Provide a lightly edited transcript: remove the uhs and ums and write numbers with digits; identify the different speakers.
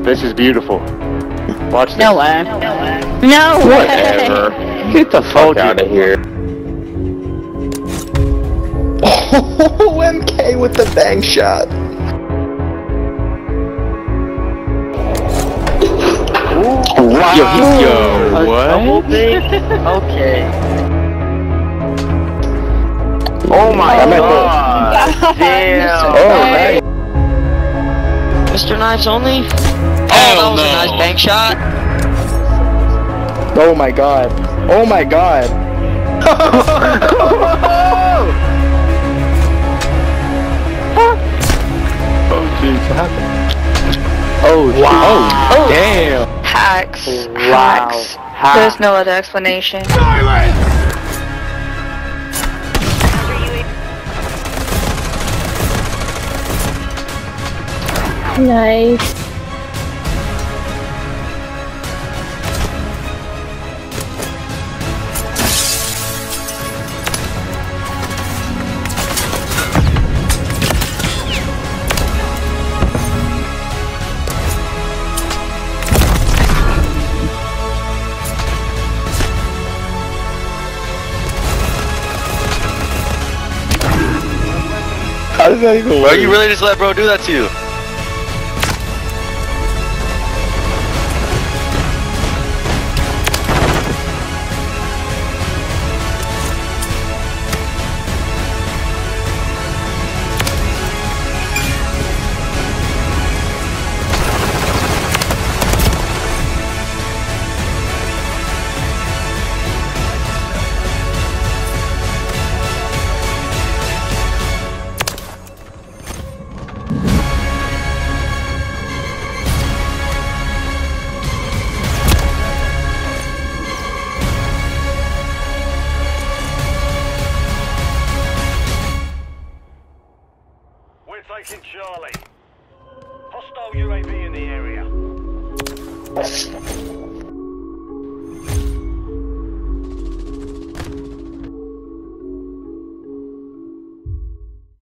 Speaker 1: This is beautiful. Watch this.
Speaker 2: No way. No way.
Speaker 1: Whatever. Get the fuck out of here.
Speaker 3: Oh, MK with the bank shot.
Speaker 1: Wow. Yo, what?
Speaker 4: Okay.
Speaker 1: Oh my god. Damn.
Speaker 3: Oh,
Speaker 4: Mr. Knives only? Oh, that was a nice bank shot.
Speaker 3: oh my god. Oh my god.
Speaker 1: Oh jeez, what happened?
Speaker 3: Oh,
Speaker 1: Wow.
Speaker 3: Oh,
Speaker 1: Damn.
Speaker 2: Hacks.
Speaker 1: Wow.
Speaker 2: Hacks. There's no other explanation.
Speaker 5: Nice.
Speaker 3: how does that even work?
Speaker 4: Are you really just let bro do that to you?
Speaker 6: Taking Charlie. Hostile UAV in the area.